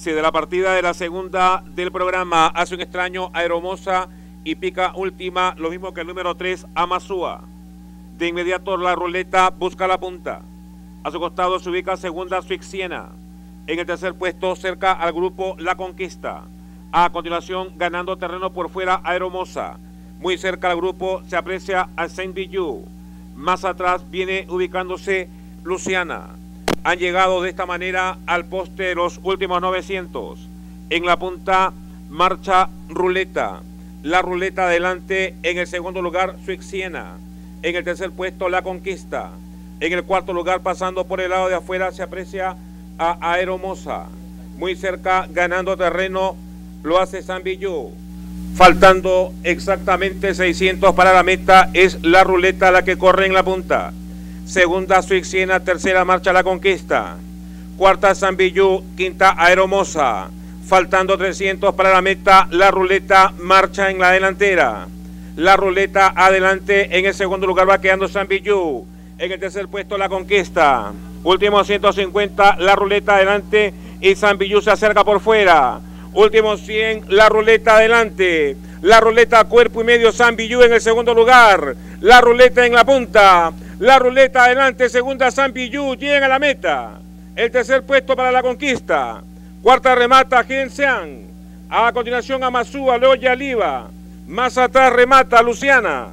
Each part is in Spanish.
Se de la partida de la segunda del programa hace un extraño Aeromosa y pica última, lo mismo que el número 3 Amazúa. De inmediato la ruleta busca la punta. A su costado se ubica segunda Suixiena. En el tercer puesto cerca al grupo La Conquista. A continuación ganando terreno por fuera Aeromosa. Muy cerca al grupo se aprecia a Saint Bijou. Más atrás viene ubicándose Luciana. Han llegado de esta manera al poste los últimos 900. En la punta marcha Ruleta. La Ruleta adelante, en el segundo lugar Suixiena. En el tercer puesto La Conquista. En el cuarto lugar, pasando por el lado de afuera, se aprecia a Aeromosa. Muy cerca, ganando terreno, lo hace Saint Bijou. Faltando exactamente 600 para la meta, es la Ruleta la que corre en la punta. Segunda Suixiena, tercera marcha La Conquista. Cuarta Saint Bijou, quinta Aeromosa. Faltando 300 para la meta, la Ruleta marcha en la delantera. La Ruleta adelante, en el segundo lugar va quedando Saint Bijou. En el tercer puesto La Conquista. Últimos 150, la Ruleta adelante y Saint Bijou se acerca por fuera. Últimos 100, la Ruleta adelante. La Ruleta cuerpo y medio, Saint Bijou en el segundo lugar. La Ruleta en la punta. La Ruleta adelante, segunda Saint Bijou, llega a la meta. El tercer puesto para La Conquista. Cuarta remata Gensean. A continuación Amazúa, Loya Liva. Más atrás remata Luciana.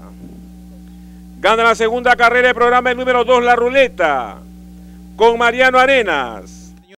Gana la segunda carrera del programa el número 2, La Ruleta. Con Mariano Arenas.